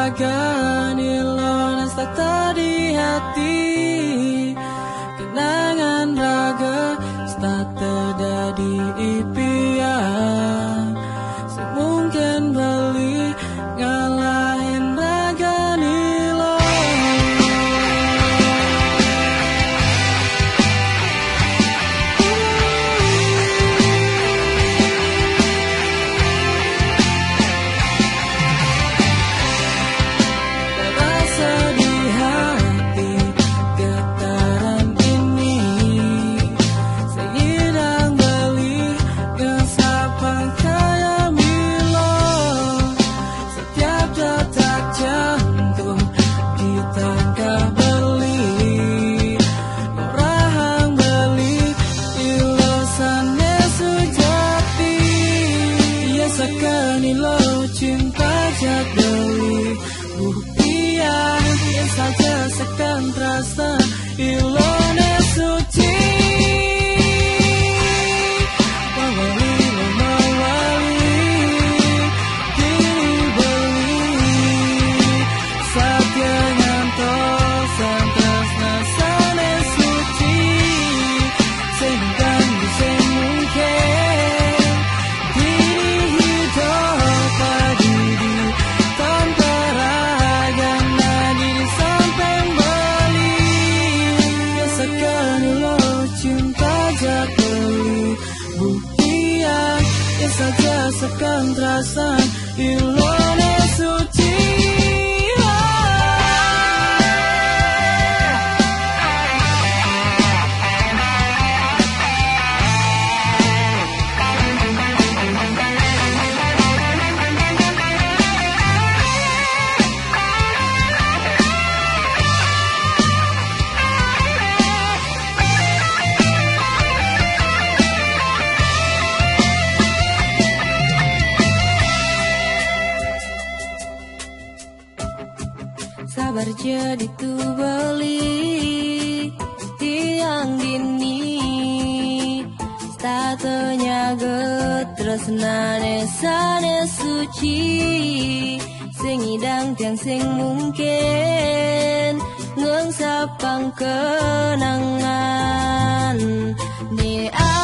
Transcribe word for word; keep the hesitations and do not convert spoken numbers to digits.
raga nilon tak di hati. Kenangan raga tak terjadi impian. Semungkin beli ngalahin raga nilon. Terasa di hati getaran ini. Seiring beli gesapang kayak Milo. Setiap detak jantung kita gak beli. Orang beli ilosannya sejati. Ya sekali lo cinta jadali buktian. Ya saja sekan terasa ilone suci. Mawali lo mawali kini beli. Satya ngantos santas nasane suci. Sehingga bisa mungkin kini hidup padi di tanpa raga nadi di samping bali. Ya sekali lo cinta jadali buktian. Ya saja sekan terasa ilone suci. Sabar jadi tu beli tiang gini. Statonya getresnane sane suci. Sing idang tiang sing mungkin ngengsapang kenangan. Ni